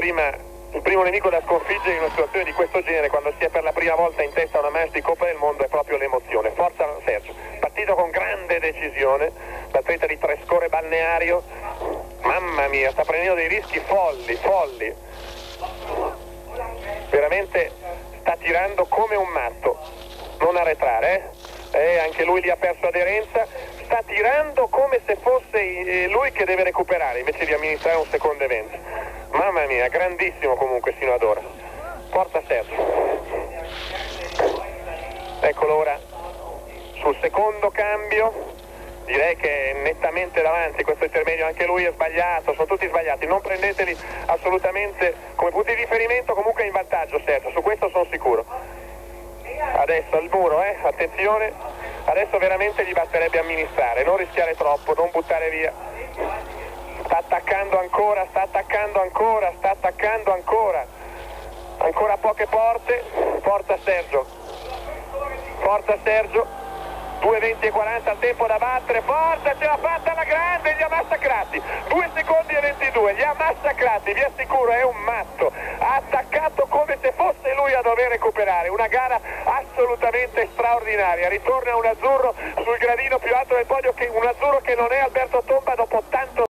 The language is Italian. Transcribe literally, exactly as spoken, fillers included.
prima, il primo nemico da sconfiggere in una situazione di questo genere, quando si è per la prima volta in testa a una manche di Coppa del Mondo, è proprio l'emozione. Forza Sergio, partito con grande decisione, l'atleta di Trescore Balneario, mamma mia, sta prendendo dei rischi folli, folli, veramente sta tirando come un matto, non arretrare, eh? Eh, anche lui lì ha perso aderenza, sta tirando come se fosse lui che deve recuperare invece di amministrare un secondo evento. Mamma mia, grandissimo comunque sino ad ora. Forza Sergio. Eccolo ora sul secondo cambio, direi che è nettamente davanti, questo intermedio anche lui è sbagliato, sono tutti sbagliati, non prendeteli assolutamente come punti di riferimento, comunque è in vantaggio Sergio, su questo sono sicuro. Adesso al muro, eh, attenzione, adesso veramente gli basterebbe amministrare, non rischiare troppo, non buttare via. Sta attaccando ancora, sta attaccando ancora, sta attaccando ancora. Ancora poche porte, forza Sergio. Forza Sergio. due venti e quaranta al tempo da battere, forza, ce l'ha fatta alla grande, li ha massacrati, due secondi e ventidue, li ha massacrati, vi assicuro è un matto, ha attaccato come se fosse lui a dover recuperare, una gara assolutamente straordinaria, ritorna un azzurro sul gradino più alto del podio, che un azzurro che non è Alberto Tomba dopo tanto